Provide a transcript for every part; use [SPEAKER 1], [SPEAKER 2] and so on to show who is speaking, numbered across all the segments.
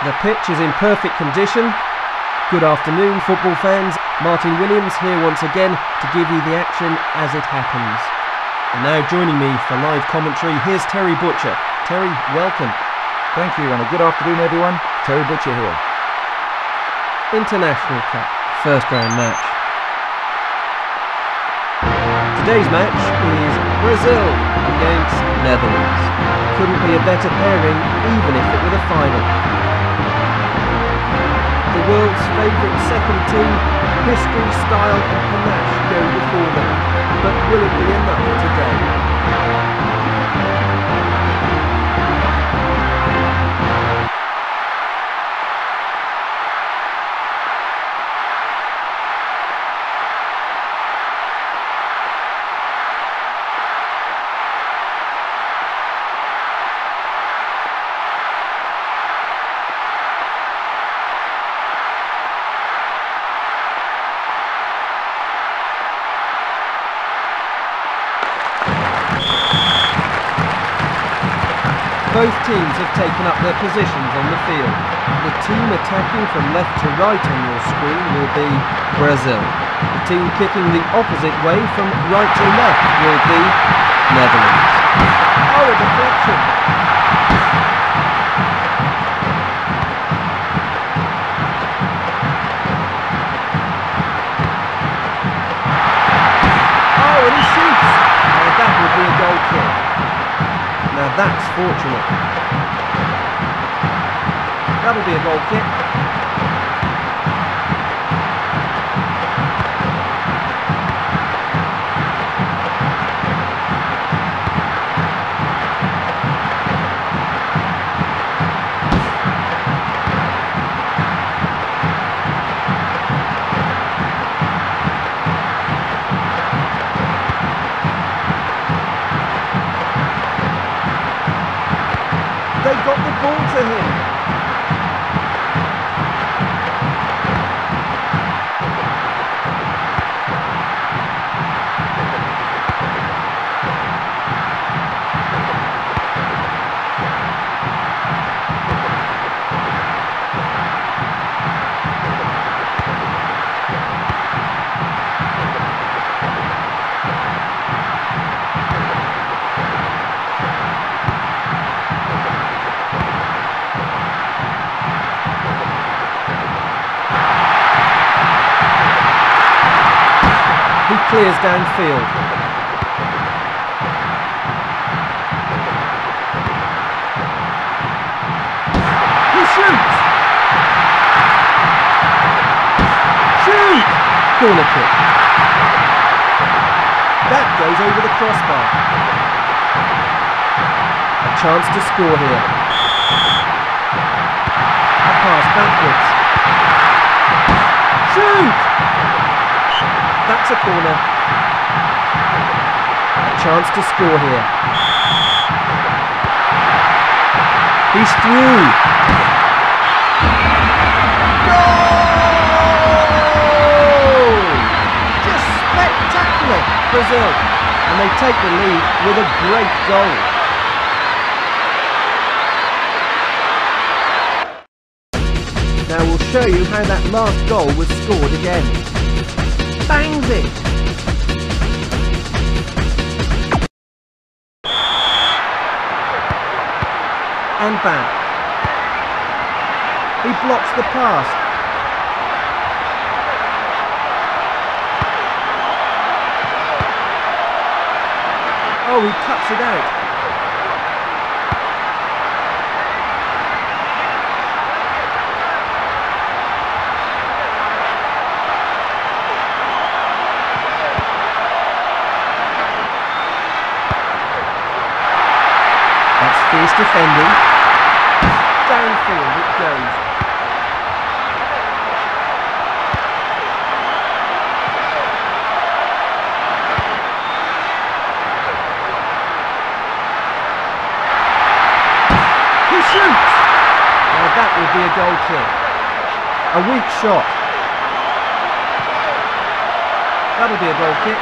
[SPEAKER 1] The pitch is in perfect condition. Good afternoon, football fans. Martin Williams here once again to give you the action as it happens. And now joining me for live commentary, here's Terry Butcher. Terry, welcome.
[SPEAKER 2] Thank you, and a good afternoon everyone. Terry Butcher here.
[SPEAKER 1] International Cup, first round match. Today's match is Brazil against Netherlands. Couldn't be a better pairing, even if it were the final. The world's favourite second team, history, style and panache go before them. But will it be enough today? Both teams have taken up their positions on the field. The team attacking from left to right on your screen will be Brazil. The team kicking the opposite way from right to left will be Netherlands. Oh, a deflection! Oh, and he shoots! Oh, that would be a goal kick. Now that's fortunate. That'll be a goal kick. They got the ball to him. He clears downfield. He shoots! Shoot! Corner kick. That goes over the crossbar. A chance to score here. A pass backwards. Shoot! That's a corner. A chance to score here. He's through. Goal! Just spectacular, Brazil. And they take the lead with a great goal. Now we'll show you how that last goal was scored again. Bangs it! And back. He blocks the pass. Oh, he cuts it out. Fierce defending. Downfield it goes. He shoots! Now that would be a goal kick. A weak shot. That'll be a goal kick.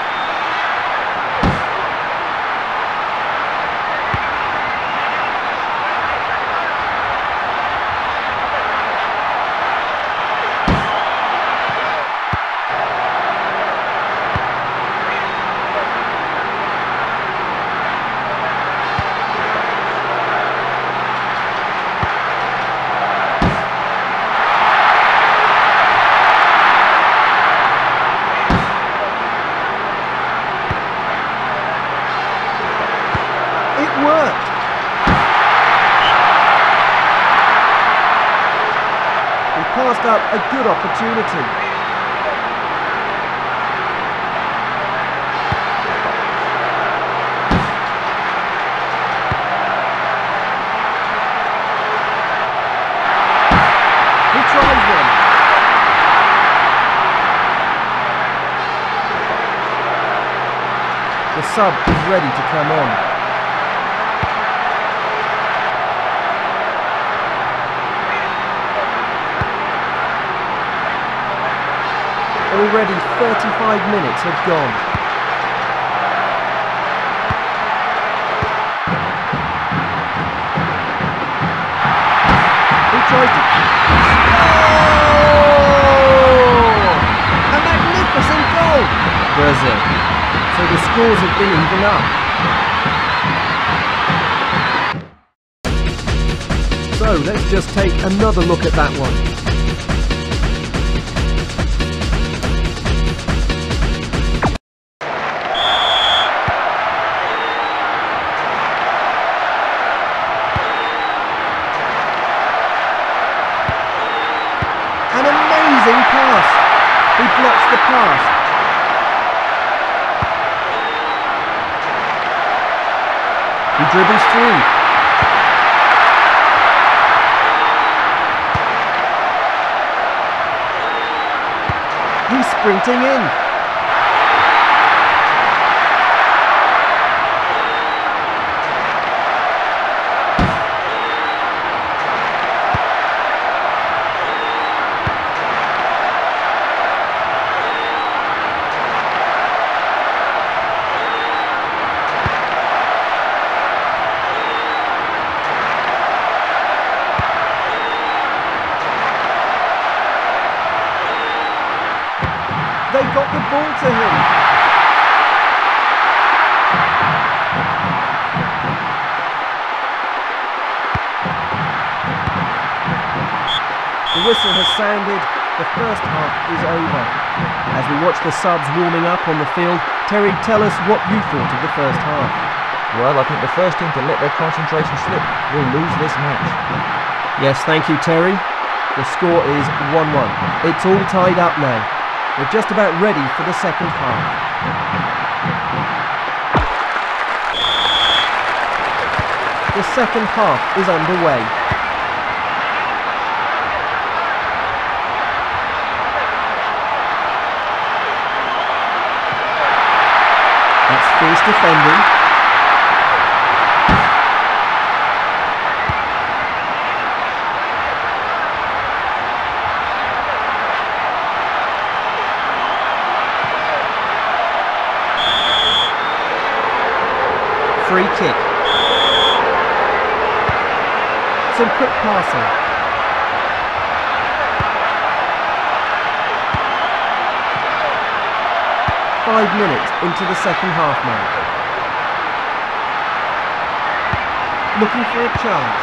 [SPEAKER 1] passed up a good opportunity. He tries one. The sub is ready to come on. Already 35 minutes have gone. He tries to... Oh! A magnificent goal! Brazil. So the scores have been even up. So let's just take another look at that one. An amazing pass. He blocks the pass. He dribbles through. He's sprinting in. They got the ball to him. The whistle has sounded. The first half is over. As we watch the subs warming up on the field, Terry, tell us what you thought of the first half.
[SPEAKER 2] Well, I think the first team to let their concentration slip will lose this match.
[SPEAKER 1] Yes, thank you, Terry. The score is 1-1. It's all tied up now. We're just about ready for the second half. The second half is underway. That's fierce defending. Free kick. Some quick passing. Five minutes into the second half now. Looking for a chance.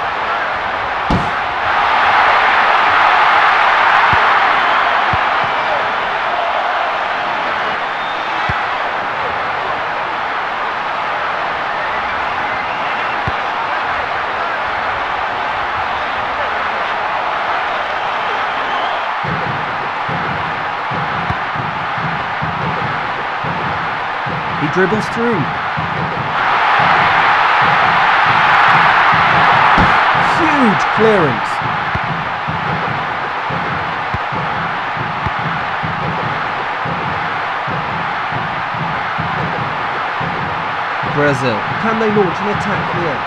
[SPEAKER 1] He dribbles through. Huge clearance. Brazil, can they launch an attack here?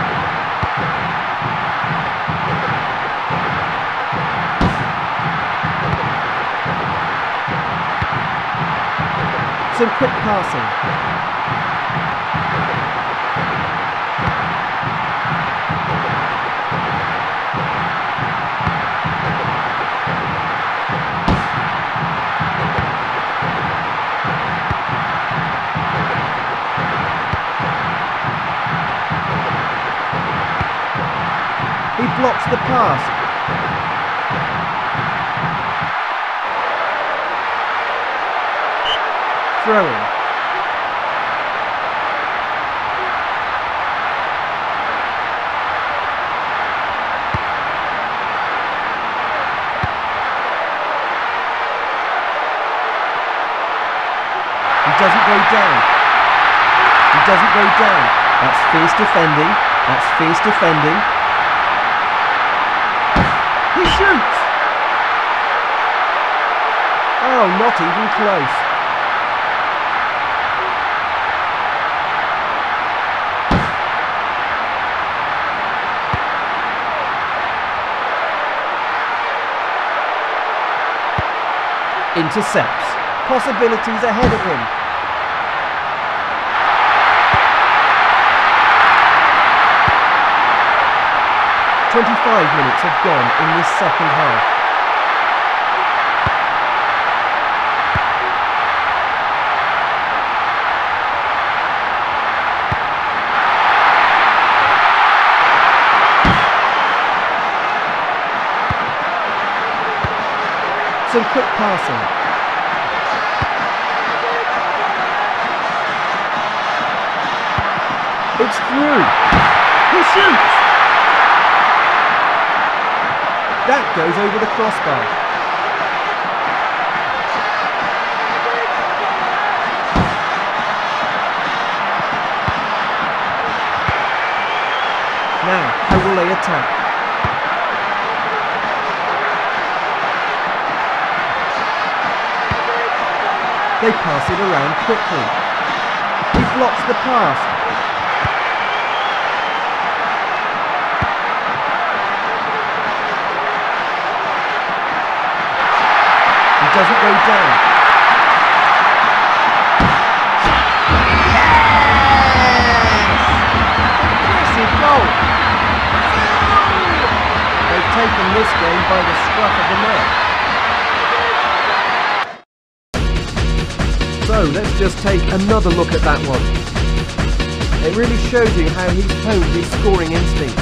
[SPEAKER 1] Some quick passing. He blocks the pass. Throwing. doesn't go down. He doesn't go down. That's fierce defending. That's fierce defending. He shoots! Oh, not even close. Intercepts. Possibilities ahead of him. "25 minutes have gone in this second half. Some quick passing. It's through. He shoots. That goes over the crossbar. Now, how will they attack? They pass it around quickly. He blocks the pass. He doesn't go down. Yes! Impressive goal. They've taken this game by the scruff of the neck. So let's just take another look at that one. It really shows you how he's honed his scoring instinct.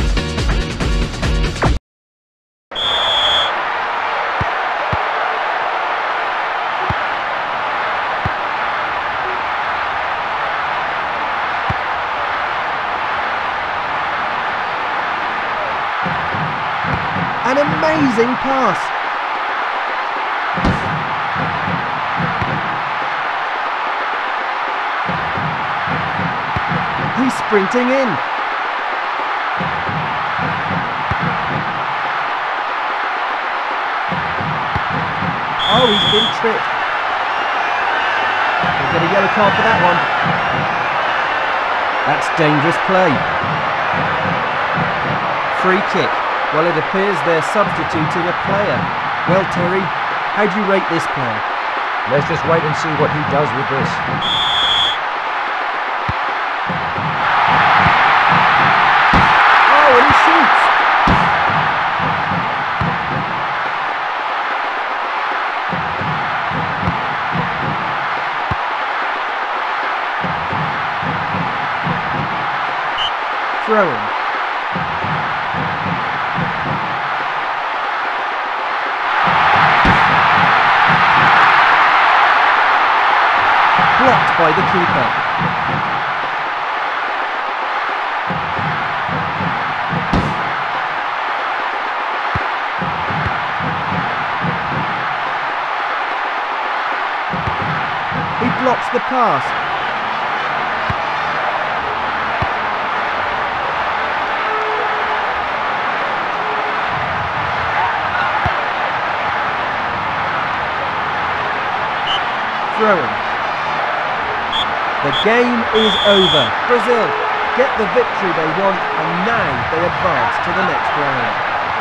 [SPEAKER 1] An amazing pass. He's sprinting in. Oh, he's been tripped. He'll get a yellow card for that one. That's dangerous play. Free kick. Well, it appears they're substituting a player. Well, Terry, how do you rate this player?
[SPEAKER 2] Let's just wait and see what he does with this.
[SPEAKER 1] Oh, and he shoots! Throw-in. Blocked by the keeper. He blocks the pass. Throw-in. The game is over. Brazil get the victory they want, and now they advance to the next round.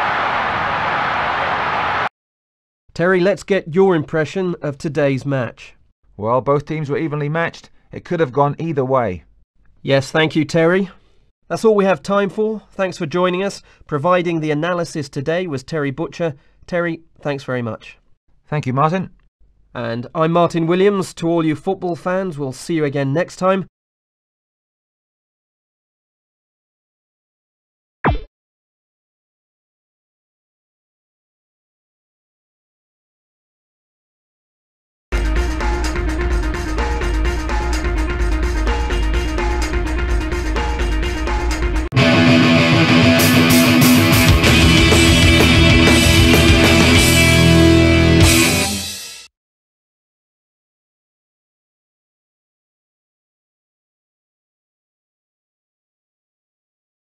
[SPEAKER 1] Terry, let's get your impression of today's match.
[SPEAKER 2] Well, both teams were evenly matched. It could have gone either way.
[SPEAKER 1] Yes, thank you, Terry. That's all we have time for. Thanks for joining us. Providing the analysis today was Terry Butcher. Terry, thanks very much.
[SPEAKER 2] Thank you, Martin.
[SPEAKER 1] And I'm Martin Williams. To all you football fans, we'll see you again next time.